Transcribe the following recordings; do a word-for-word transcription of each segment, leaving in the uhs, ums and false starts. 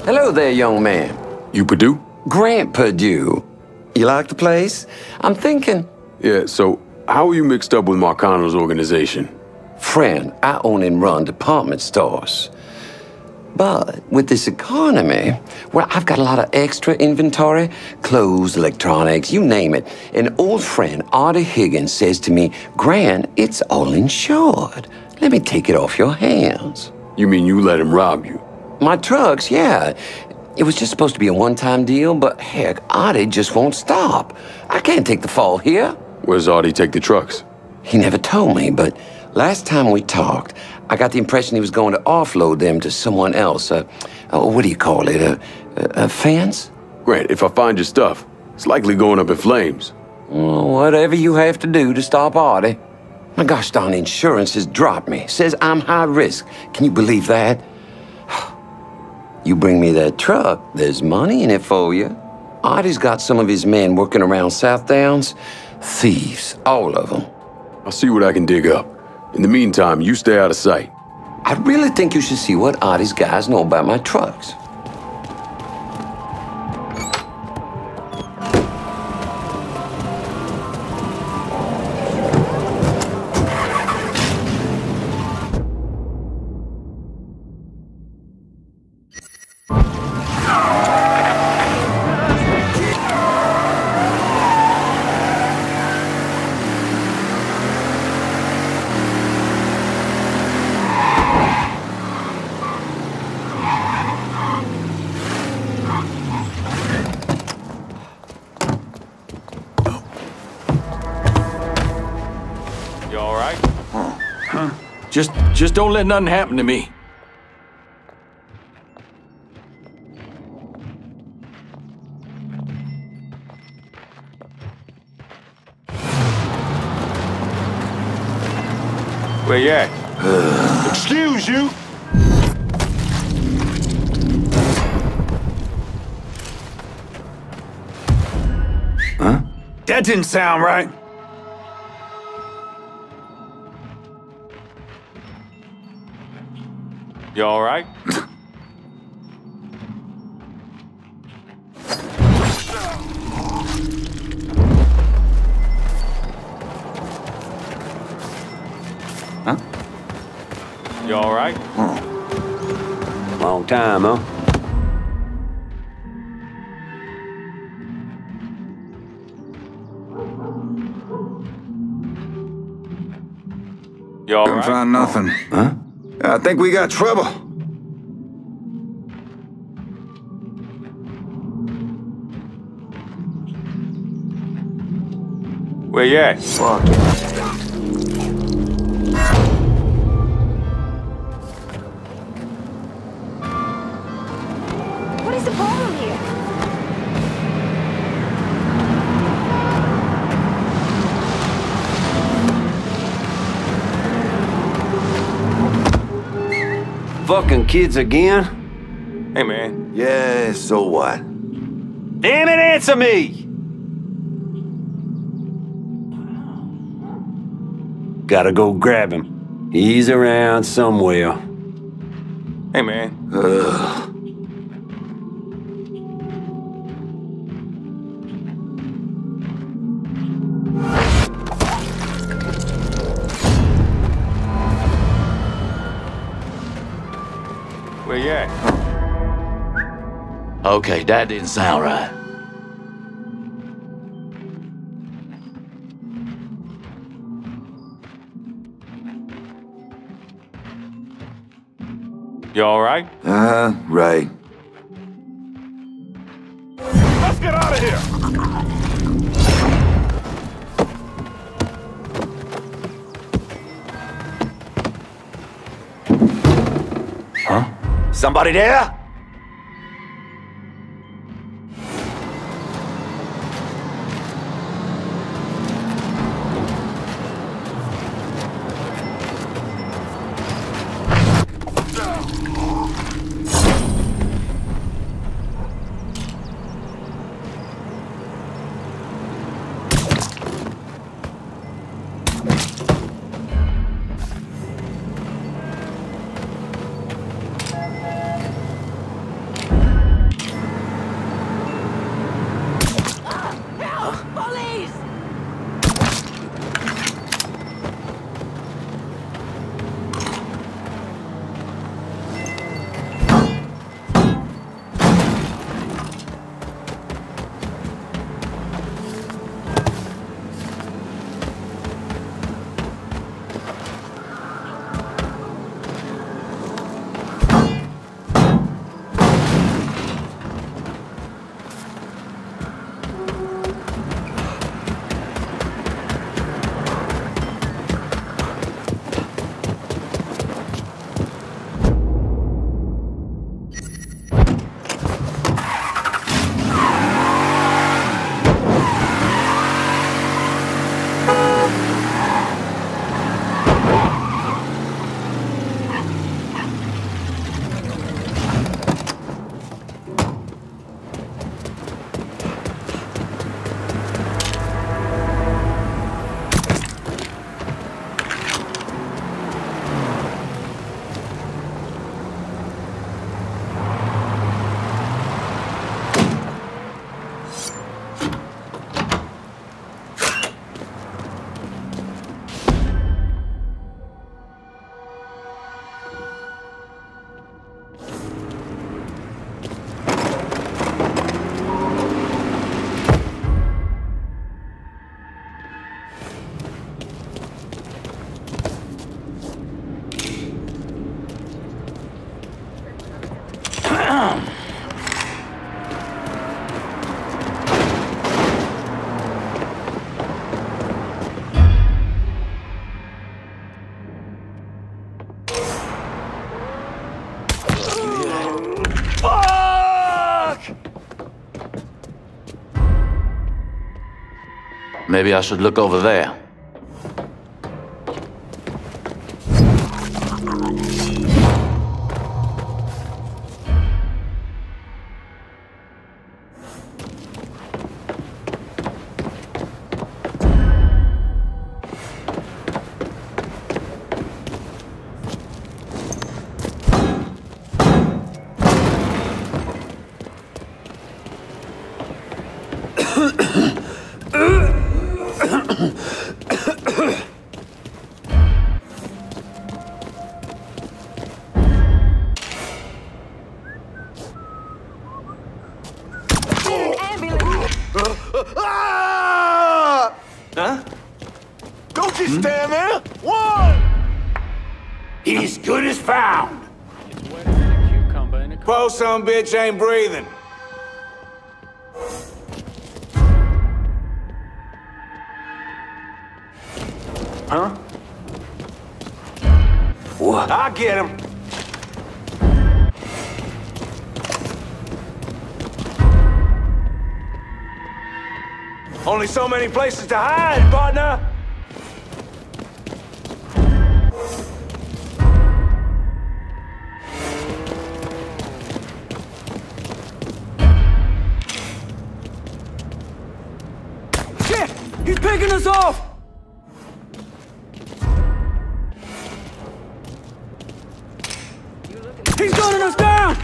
Hello there, young man. You Purdue? Grant Purdue. You like the place? I'm thinking... Yeah, so how are you mixed up with Marcano's organization? Friend, I own and run department stores. But with this economy, well, I've got a lot of extra inventory, clothes, electronics, you name it. An old friend, Artie Higgins, says to me, Grant, it's all insured. Let me take it off your hands. You mean you let him rob you? My trucks, yeah. It was just supposed to be a one-time deal, but heck, Artie just won't stop. I can't take the fall here. Where's Artie take the trucks? He never told me, but last time we talked, I got the impression he was going to offload them to someone else. Uh, oh, what do you call it? A, a, a fence? Grant, if I find your stuff, it's likely going up in flames. Well, whatever you have to do to stop Artie. My gosh darn insurance has dropped me. Says I'm high risk. Can you believe that? You bring me that truck, there's money in it for you. Artie's got some of his men working around South Downs. Thieves, all of them. I'll see what I can dig up. In the meantime, you stay out of sight. I really think you should see what Artie's guys know about my trucks. Just, just don't let nothing happen to me. Where you at? Excuse you! Huh? That didn't sound right. You all right? Huh? You all right? Long time, huh? You all Couldn't right? find nothing. Huh? I think we got trouble. Where you at? Fuck. What is the problem here? Fucking kids again? Hey, man. Yeah, so what? Damn it, answer me! Gotta go grab him. He's around somewhere. Hey, man. Ugh. Where you at? Okay, that didn't sound right. You all right? Uh, right. Let's get out of here! Somebody there? Maybe I should look over there. Huh? Don't you stand there! One! He's good as found. Poor some bitch ain't breathing. Huh? What? I get him. Only so many places to hide, partner. Shit! He's picking us off! He's gunning us down!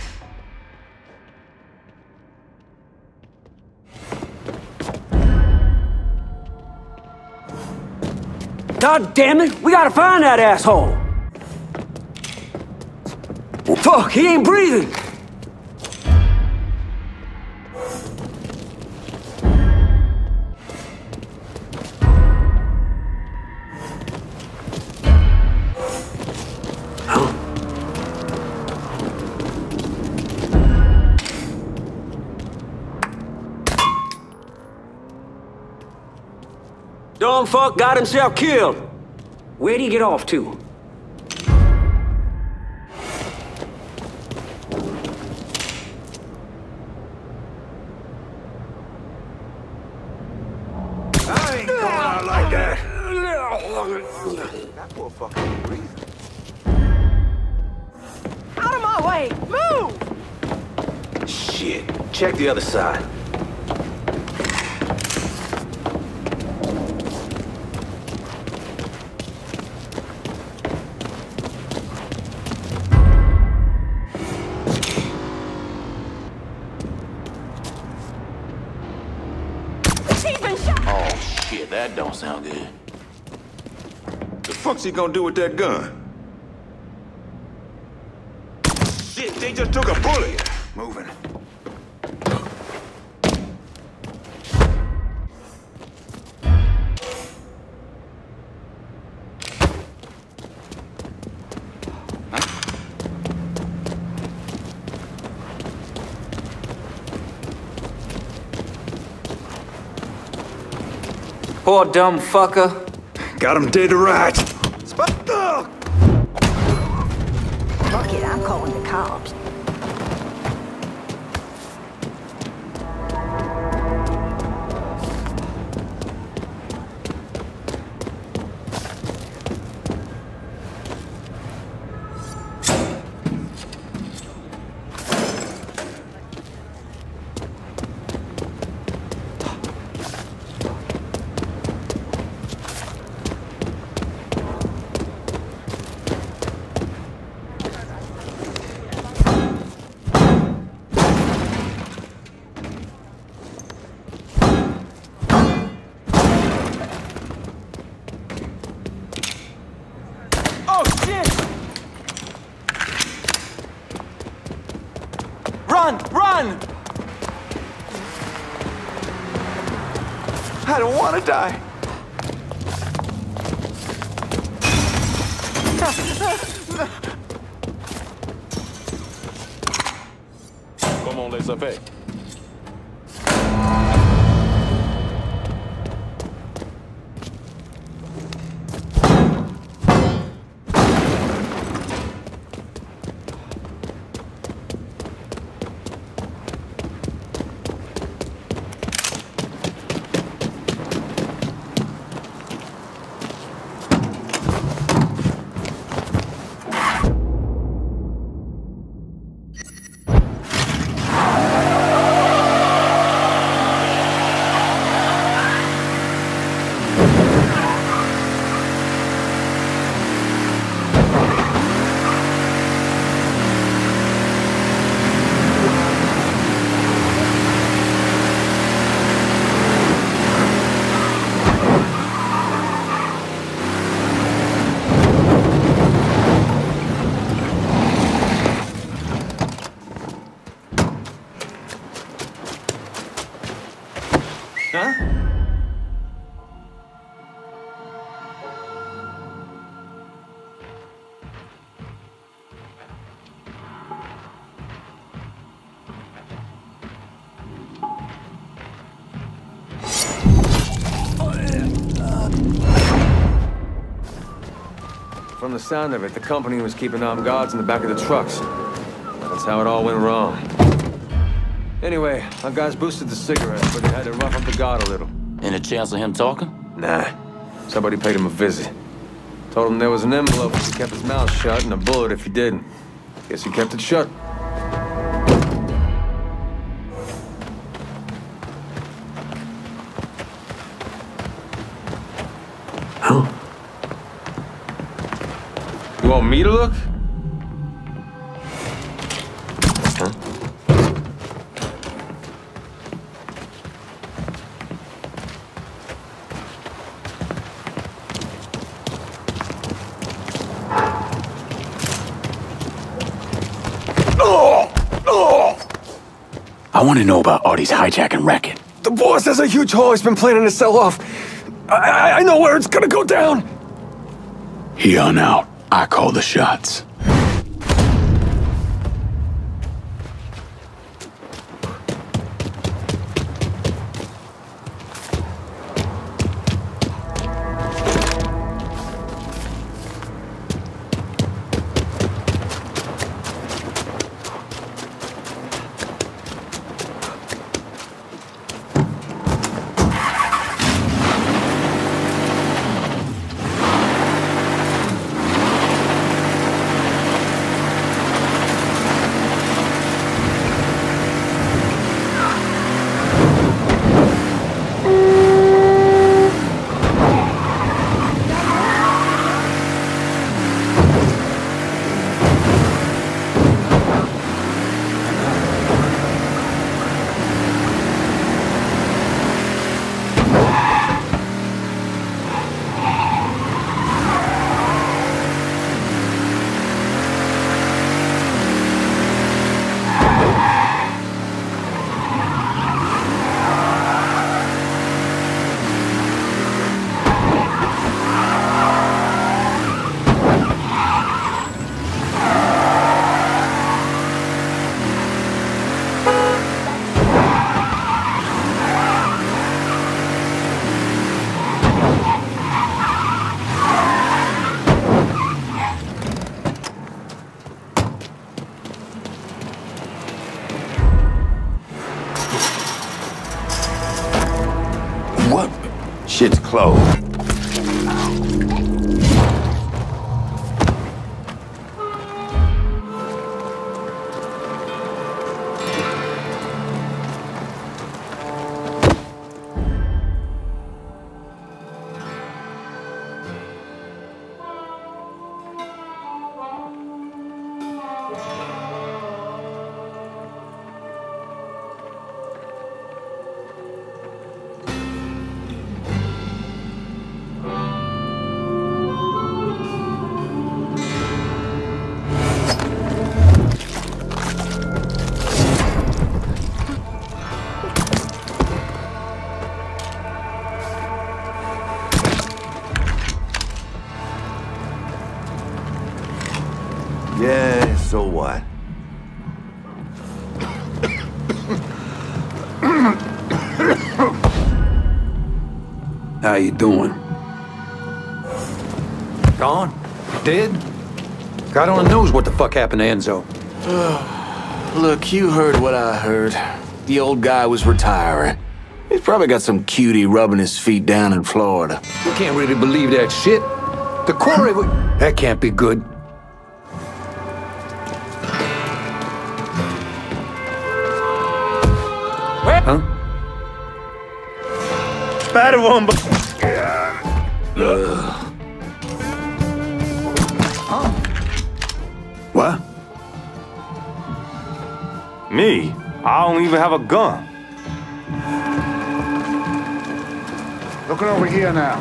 God damn it! We gotta find that asshole! Fuck, he ain't breathing! Dumb fuck got himself killed. Where'd he get off to? I ain't going out like that. That poor fucker ain't breathing. Out of my way! Move! Shit. Check the other side. He's been shot! Oh, shit, that don't sound good. The fuck's he gonna do with that gun? Shit, they just took a bullet. Moving. Poor dumb fucker. Got him dead to rights. Spot- Fuck it, I'm calling the cops. Oh, shit! Run! Run! I don't want to die. Comment les a fait? Huh? From the sound of it, the company was keeping armed guards in the back of the trucks. That's how it all went wrong. Anyway, our guys boosted the cigarettes, but they had to rough up the guard a little. Any chance of him talking? Nah. Somebody paid him a visit. Told him there was an envelope if he kept his mouth shut and a bullet if he didn't. Guess he kept it shut. Huh? You want me to look? Huh? I want to know about Audie's hijacking racket. The boss has a huge haul he's been planning to sell off. I, I, I know where it's gonna go down. Here on out, I call the shots. What? Shit's closed. Yeah, so what? How you doing? Gone? Dead? God only knows what the fuck happened to Enzo. Look, you heard what I heard. The old guy was retiring. He's probably got some cutie rubbing his feet down in Florida. You can't really believe that shit. The quarry would... That can't be good. Huh? Better one, but... What? Me? I don't even have a gun. Looking over here now.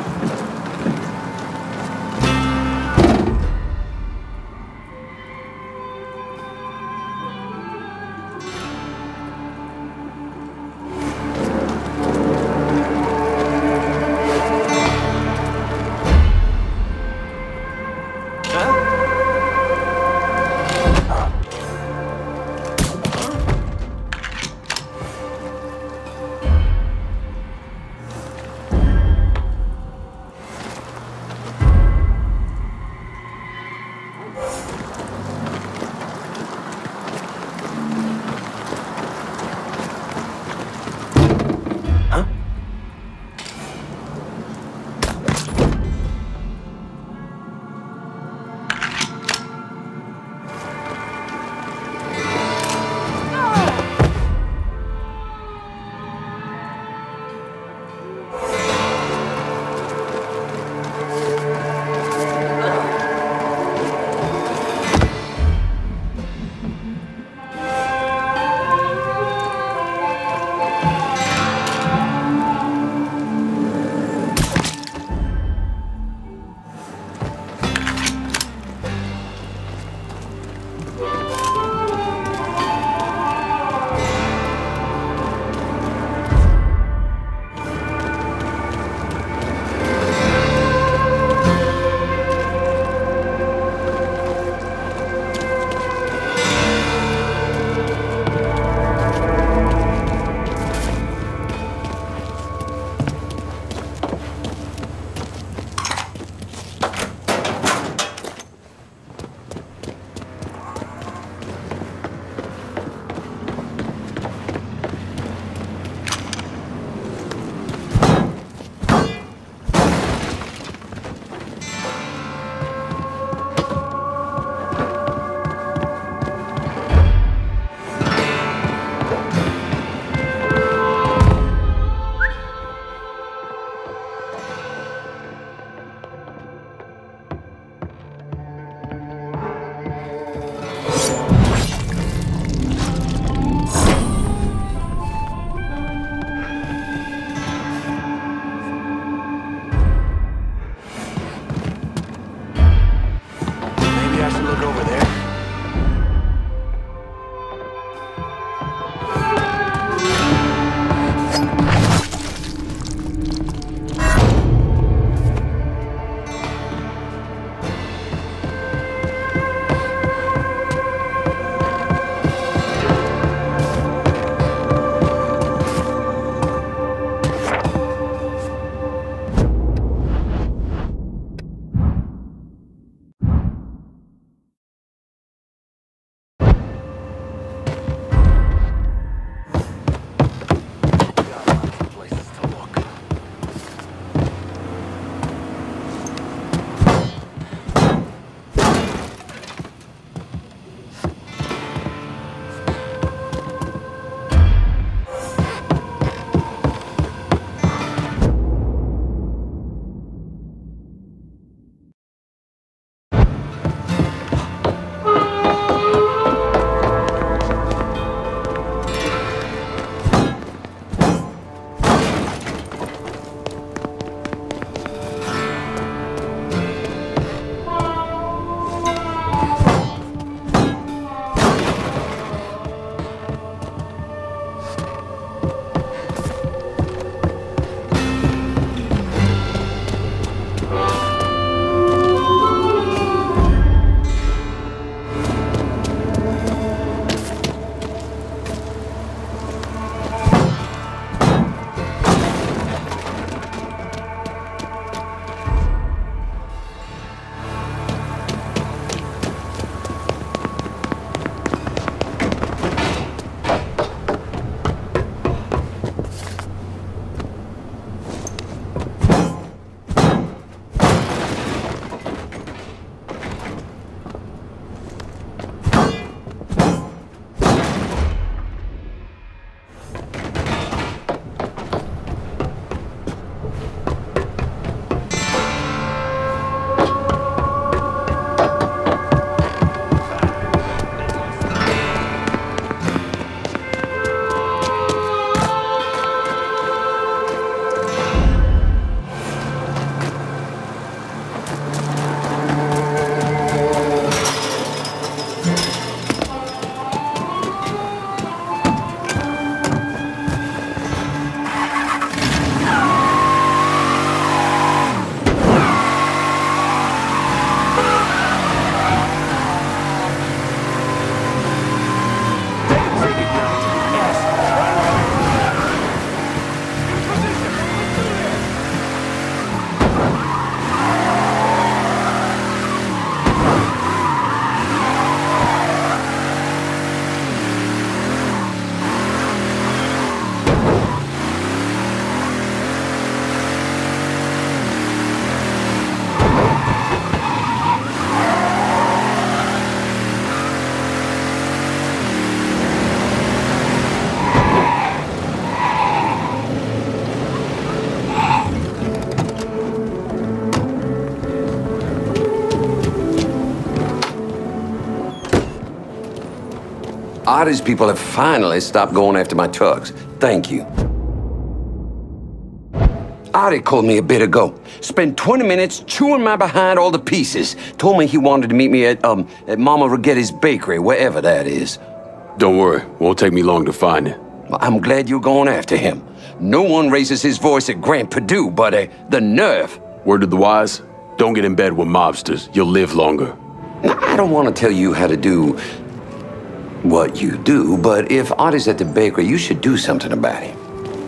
Artie's people have finally stopped going after my trucks. Thank you. Artie called me a bit ago. Spent twenty minutes chewing my behind all the pieces. Told me he wanted to meet me at, um, at Mama Rigetti's bakery, wherever that is. Don't worry, won't take me long to find it. Well, I'm glad you're going after him. No one raises his voice at Grant Perdue, but uh, the nerve. Word to the wise, don't get in bed with mobsters. You'll live longer. Now, I don't want to tell you how to do what you do, but if Artie's at the bakery, you should do something about it.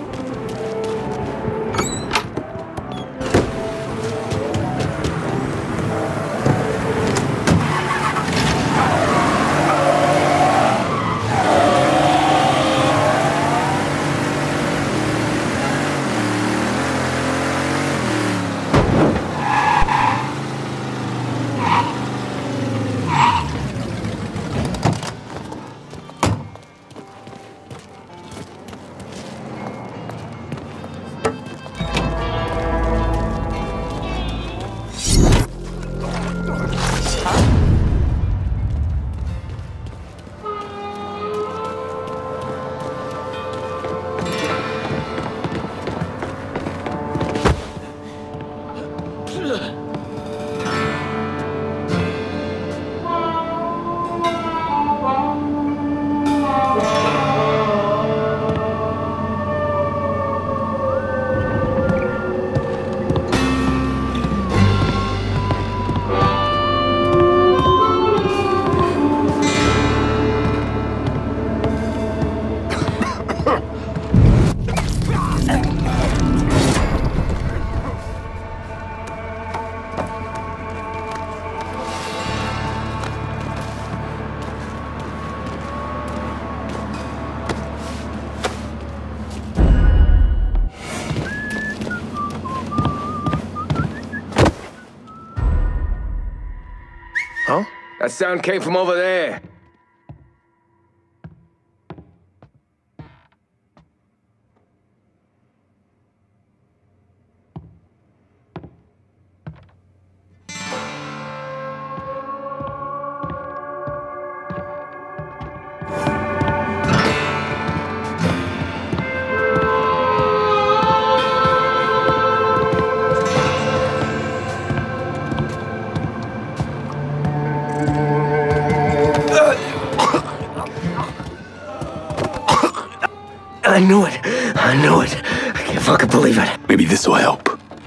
Huh? That sound came from over there. I knew it. I knew it. I can't fucking believe it. Maybe this will help.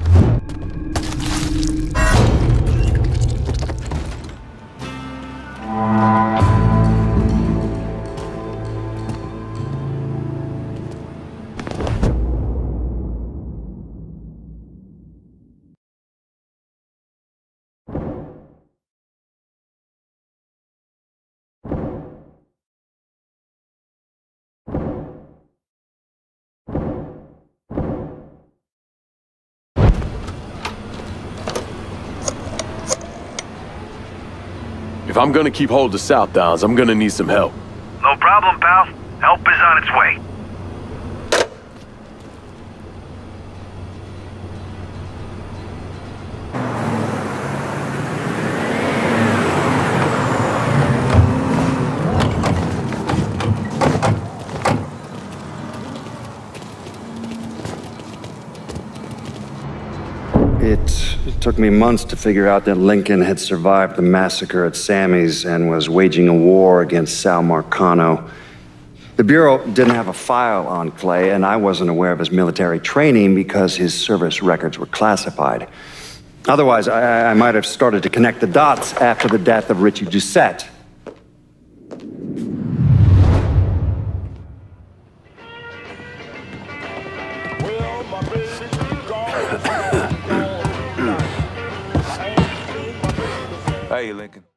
If I'm gonna keep hold of South Downs, I'm gonna need some help. No problem, pal. Help is on its way. It, it took me months to figure out that Lincoln had survived the massacre at Sammy's and was waging a war against Sal Marcano. The Bureau didn't have a file on Clay, and I wasn't aware of his military training because his service records were classified. Otherwise, I, I might have started to connect the dots after the death of Richie Doucette. Hey, Lincoln.